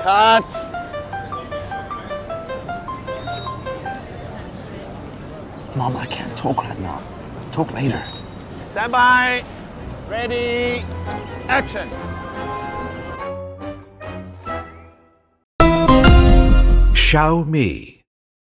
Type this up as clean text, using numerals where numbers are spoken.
Cut. Mom, I can't talk right now. Talk later. Stand by. Ready. Action. Xiaomi.